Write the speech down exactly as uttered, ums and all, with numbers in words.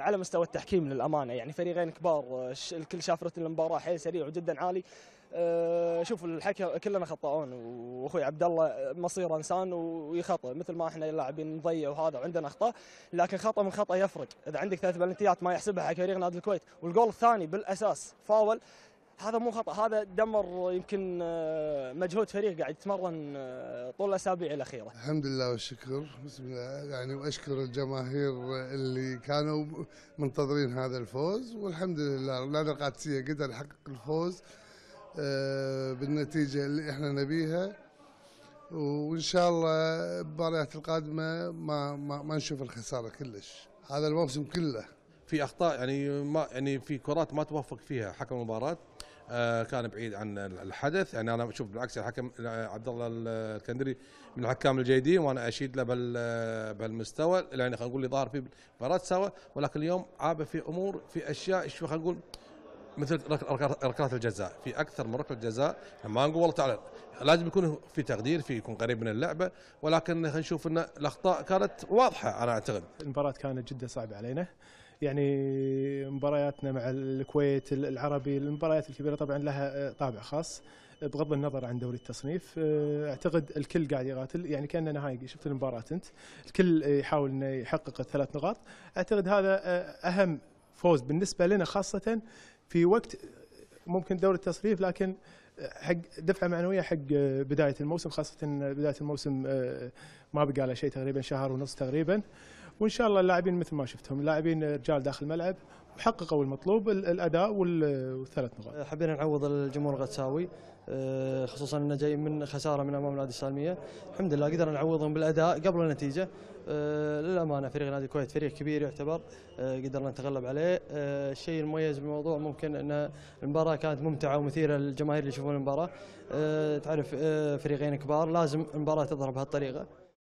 على مستوى التحكيم للامانه، يعني فريقين كبار، الكل شاف رتم المباراه حيل سريع وجدا عالي. شوف الحكي كلنا خطاؤون، واخوي عبد الله مصير انسان ويخطئ مثل ما احنا اللاعبين نضيع وهذا وعندنا اخطاء، لكن خطا من خطا يفرق. اذا عندك ثلاث بلنتيات ما يحسبها حق فريق نادي الكويت، والجول الثاني بالاساس فاول، هذا مو خطا، هذا دمر يمكن مجهود فريق قاعد يتمرن طول الاسابيع الاخيره. الحمد لله والشكر، بسم الله يعني، واشكر الجماهير اللي كانوا منتظرين هذا الفوز، والحمد لله نادي القادسيه قدر يحقق الفوز بالنتيجه اللي احنا نبيها، وان شاء الله المباريات القادمه ما ما, ما نشوف الخساره كلش. هذا الموسم كله في اخطاء، يعني ما يعني في كرات ما توفق فيها حكم المباراه، آه كان بعيد عن الحدث. يعني انا اشوف بالعكس الحكم عبد الله الكندري من الحكام الجيدين، وانا اشيد له بهالمستوى، يعني خلينا نقول اللي ظهر في مباراه سوا، ولكن اليوم عابه في امور، في اشياء شو خلينا نقول مثل ركلات الجزاء، في اكثر من ركله جزاء. ما نقول والله تعالى لازم يكون في تقدير، في يكون قريب من اللعبه، ولكن خلينا نشوف ان الاخطاء كانت واضحه. انا اعتقد المباراه كانت جدا صعبه علينا، يعني مبارياتنا مع الكويت العربي، المباريات الكبيره طبعا لها طابع خاص بغض النظر عن دوري التصنيف. اعتقد الكل قاعد يقاتل، يعني كاننا نهائي. شفت المباراه انت، الكل يحاول انه يحقق الثلاث نقاط. اعتقد هذا اهم فوز بالنسبه لنا، خاصه في وقت ممكن دوري التصريف، لكن حق دفعه معنويه حق بدايه الموسم، خاصه بدايه الموسم ما بقى له شيء، تقريبا شهر ونص تقريبا. وان شاء الله اللاعبين مثل ما شفتهم، اللاعبين رجال داخل الملعب وحققوا المطلوب، الاداء والثلاث نقاط. حبينا نعوض الجمهور الغتساوي، خصوصا انه جاي من خساره من امام نادي السالميه. الحمد لله قدرنا نعوضهم بالاداء قبل النتيجه. للامانه فريق نادي الكويت فريق كبير يعتبر، قدرنا نتغلب عليه. الشيء المميز بالموضوع ممكن ان المباراه كانت ممتعه ومثيره للجماهير اللي يشوفون المباراه. تعرف فريقين كبار، لازم المباراه تظهر بهالطريقه.